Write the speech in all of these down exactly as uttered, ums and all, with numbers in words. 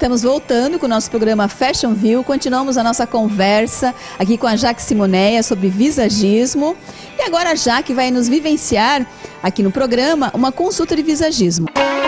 estamos voltando com o nosso programa Fashion View. Continuamos a nossa conversa aqui com a Jaque Simoneia sobre visagismo. E agora a Jaque vai nos vivenciar aqui no programa uma consulta de visagismo.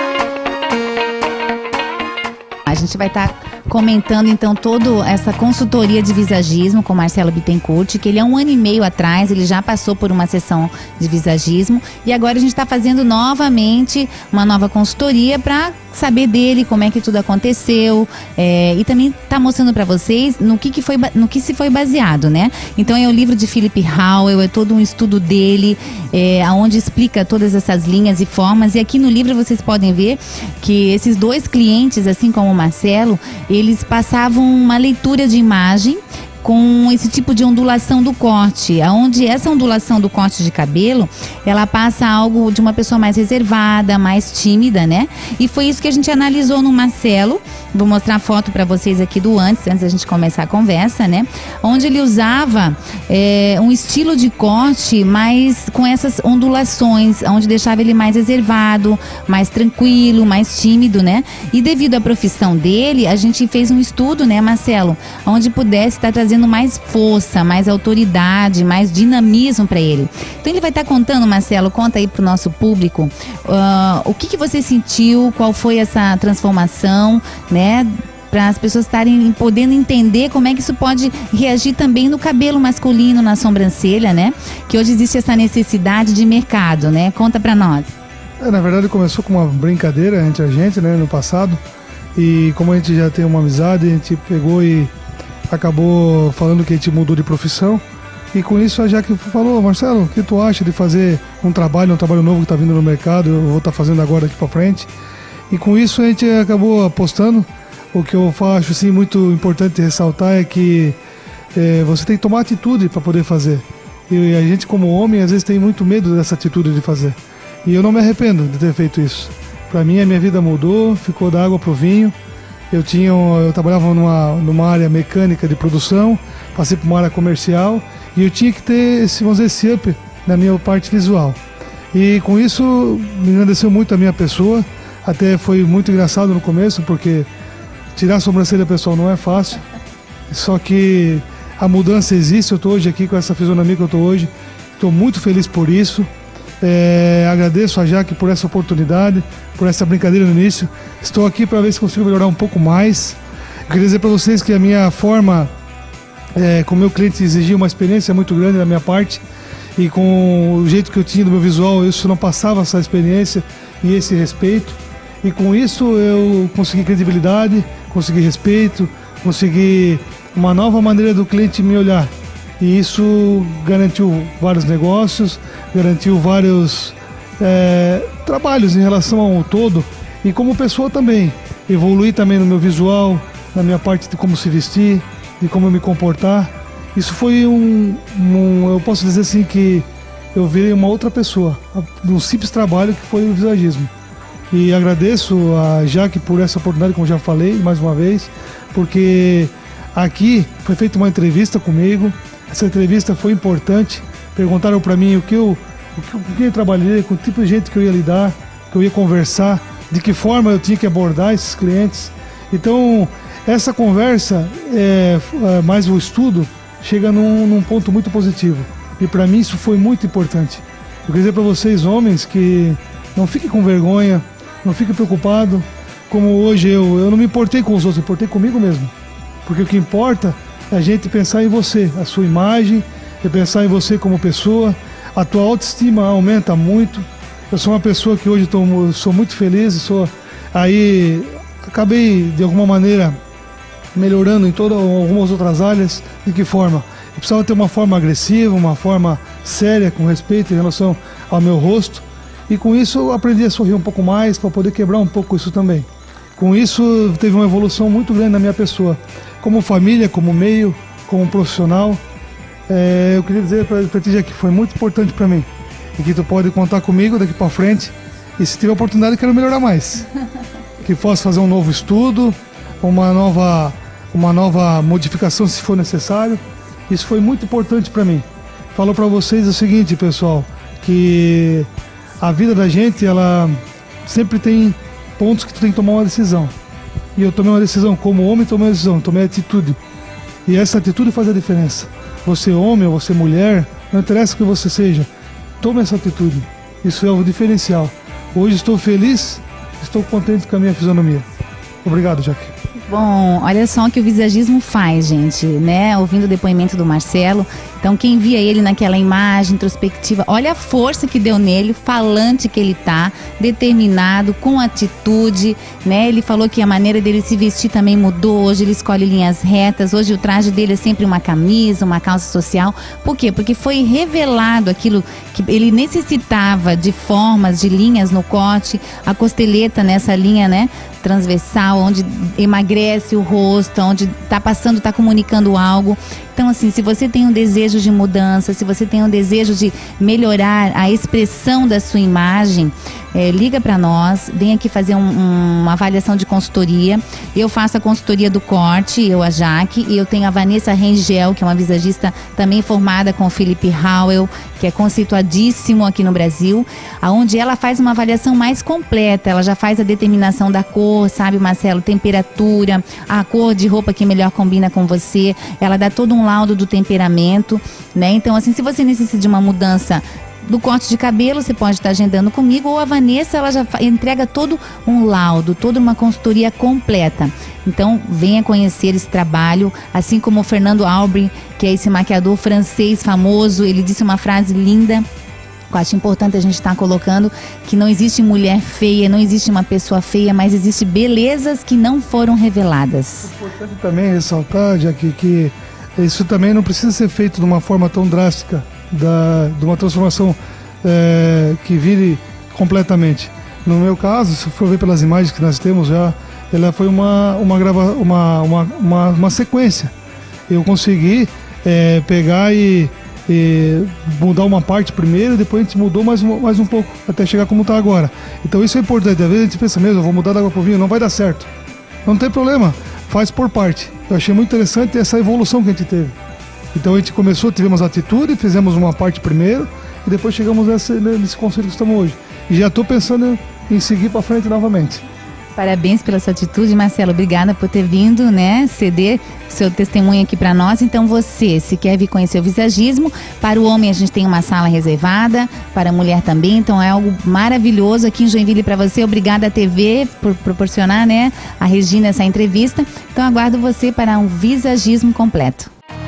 A gente vai estar comentando então toda essa consultoria de visagismo com Marcelo Bittencourt, que ele há um ano e meio atrás, ele já passou por uma sessão de visagismo e agora a gente está fazendo novamente uma nova consultoria para saber dele, como é que tudo aconteceu, é, e também tá mostrando para vocês no que, que foi, no que se foi baseado, né? Então é o livro de Philip Howell, é todo um estudo dele, é, onde explica todas essas linhas e formas, e aqui no livro vocês podem ver que esses dois clientes, assim como o Marcelo, eles passavam uma leitura de imagem com esse tipo de ondulação do corte, onde essa ondulação do corte de cabelo, ela passa algo de uma pessoa mais reservada, mais tímida, né? E foi isso que a gente analisou no Marcelo. Vou mostrar a foto para vocês aqui do antes, antes da gente começar a conversa, né? Onde ele usava é, um estilo de corte mais com essas ondulações, onde deixava ele mais reservado, mais tranquilo, mais tímido, né? E devido à profissão dele, a gente fez um estudo, né, Marcelo, onde pudesse estar trazendo mais força, mais autoridade, mais dinamismo para ele. Então ele vai estar contando, Marcelo, conta aí pro nosso público uh, o que, que você sentiu, qual foi essa transformação, né? Para as pessoas estarem podendo entender como é que isso pode reagir também no cabelo masculino, na sobrancelha, né? Que hoje existe essa necessidade de mercado, né? Conta para nós. É, na verdade começou com uma brincadeira entre a gente, né, no passado, e como a gente já tem uma amizade, a gente pegou e acabou falando que a gente mudou de profissão, e com isso a Jaque falou: Marcelo, o que tu acha de fazer um trabalho, um trabalho novo que está vindo no mercado, eu vou estar tá fazendo agora aqui para frente. E com isso a gente acabou apostando. O que eu acho assim, muito importante ressaltar é que é, você tem que tomar atitude para poder fazer, e a gente como homem às vezes tem muito medo dessa atitude de fazer, e eu não me arrependo de ter feito isso. Para mim a minha vida mudou, ficou da água pro vinho. Eu, tinha, eu trabalhava numa, numa área mecânica de produção, passei por uma área comercial e eu tinha que ter esse, vamos dizer, esse up na minha parte visual. E com isso me engrandeceu muito a minha pessoa, até foi muito engraçado no começo, porque tirar a sobrancelha, pessoal, não é fácil, só que a mudança existe. Eu estou hoje aqui com essa fisionomia que eu estou hoje, estou muito feliz por isso. É, agradeço a Jaque por essa oportunidade, por essa brincadeira no início. Estou aqui para ver se consigo melhorar um pouco mais. Eu queria dizer para vocês que a minha forma, é, com o meu cliente, exigia uma experiência muito grande da minha parte, e com o jeito que eu tinha do meu visual, isso não passava essa experiência e esse respeito. E com isso eu consegui credibilidade, consegui respeito, consegui uma nova maneira do cliente me olhar. E isso garantiu vários negócios, garantiu vários é, trabalhos em relação ao todo, e como pessoa também. Evoluí também no meu visual, na minha parte de como se vestir, de como me comportar. Isso foi um, um eu posso dizer assim que eu virei uma outra pessoa, num simples trabalho que foi o visagismo. E agradeço a Jaque por essa oportunidade, como já falei mais uma vez, porque aqui foi feita uma entrevista comigo. Essa entrevista foi importante. Perguntaram para mim o que eu, o que, o que eu trabalhei, com o tipo de gente que eu ia lidar, que eu ia conversar, de que forma eu tinha que abordar esses clientes. Então, essa conversa, é, mais o estudo, chega num, num ponto muito positivo. E para mim isso foi muito importante. Eu queria dizer para vocês, homens, que não fiquem com vergonha, não fiquem preocupados. Como hoje eu, eu não me importei com os outros, eu me importei comigo mesmo. Porque o que importa é a gente pensar em você, a sua imagem, é pensar em você como pessoa. A tua autoestima aumenta muito. Eu sou uma pessoa que hoje tô, sou muito feliz, sou, aí acabei de alguma maneira melhorando em todas algumas outras áreas. De que forma? Eu precisava ter uma forma agressiva, uma forma séria, com respeito em relação ao meu rosto, e com isso eu aprendi a sorrir um pouco mais, para poder quebrar um pouco isso também. Com isso teve uma evolução muito grande na minha pessoa, como família, como meio, como profissional. É, eu queria dizer para ti que foi muito importante para mim, e que tu pode contar comigo daqui para frente, e se tiver oportunidade eu quero melhorar mais, que possa fazer um novo estudo, uma nova, uma nova modificação se for necessário. Isso foi muito importante para mim. Falo para vocês o seguinte, pessoal, que a vida da gente, ela sempre tem pontos que tu tem que tomar uma decisão. E eu tomei uma decisão, como homem tomei uma decisão, tomei atitude. E essa atitude faz a diferença. Você homem ou você mulher, não interessa o que você seja, tome essa atitude. Isso é o diferencial. Hoje estou feliz, estou contente com a minha fisionomia. Obrigado, Jaque. Bom, olha só o que o visagismo faz, gente, né? Ouvindo o depoimento do Marcelo. Então, quem via ele naquela imagem introspectiva, olha a força que deu nele, falante que ele tá, determinado, com atitude, né? Ele falou que a maneira dele se vestir também mudou. Hoje ele escolhe linhas retas. Hoje o traje dele é sempre uma camisa, uma calça social. Por quê? Porque foi revelado aquilo que ele necessitava de formas, de linhas no corte, a costeleta nessa linha, né? Transversal, onde emagrece o rosto, onde está passando, está comunicando algo. Então, assim, se você tem um desejo de mudança, se você tem um desejo de melhorar a expressão da sua imagem, é, liga para nós, vem aqui fazer um, um, uma avaliação de consultoria. Eu faço a consultoria do corte, eu, a Jaque, e eu tenho a Vanessa Rengel, que é uma visagista também formada com o Felipe Howell, que é conceituadíssimo aqui no Brasil, onde ela faz uma avaliação mais completa. Ela já faz a determinação da cor, sabe, Marcelo? Temperatura, a cor de roupa que melhor combina com você. Ela dá todo um laudo do temperamento, né? Então, assim, se você necessita de uma mudança do corte de cabelo, você pode estar agendando comigo, ou a Vanessa, ela já entrega todo um laudo, toda uma consultoria completa. Então, venha conhecer esse trabalho, assim como o Fernando Albrecht, que é esse maquiador francês famoso. Ele disse uma frase linda, eu acho importante a gente estar colocando, que não existe mulher feia, não existe uma pessoa feia, mas existe belezas que não foram reveladas. É importante também ressaltar, Jaque, que isso também não precisa ser feito de uma forma tão drástica, da, de uma transformação é, que vire completamente. No meu caso, se for ver pelas imagens que nós temos já, ela foi uma, uma, grava, uma, uma, uma, uma sequência. Eu consegui é, pegar e, e mudar uma parte primeiro, depois a gente mudou mais um, mais um pouco, até chegar como está agora. Então isso é importante. Às vezes a gente pensa mesmo, eu vou mudar da água para o vinho, não vai dar certo. Não tem problema, faz por parte. Eu achei muito interessante essa evolução que a gente teve. Então a gente começou, tivemos atitude, fizemos uma parte primeiro e depois chegamos nesse, nesse conceito que estamos hoje. E já estou pensando em seguir para frente novamente. Parabéns pela sua atitude, Marcelo. Obrigada por ter vindo, né, ceder seu testemunho aqui para nós. Então você, se quer vir conhecer o visagismo, para o homem a gente tem uma sala reservada, para a mulher também. Então é algo maravilhoso aqui em Joinville para você. Obrigada, T V, por proporcionar, né, a Regina essa entrevista. Então aguardo você para um visagismo completo.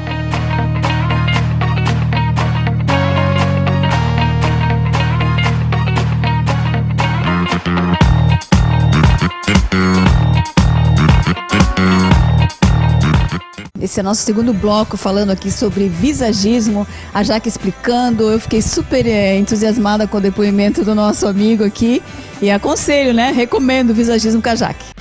Esse é nosso segundo bloco, falando aqui sobre visagismo, a Jaque explicando. Eu fiquei super é, entusiasmada com o depoimento do nosso amigo aqui e aconselho, né? Recomendo o visagismo com a Jaque.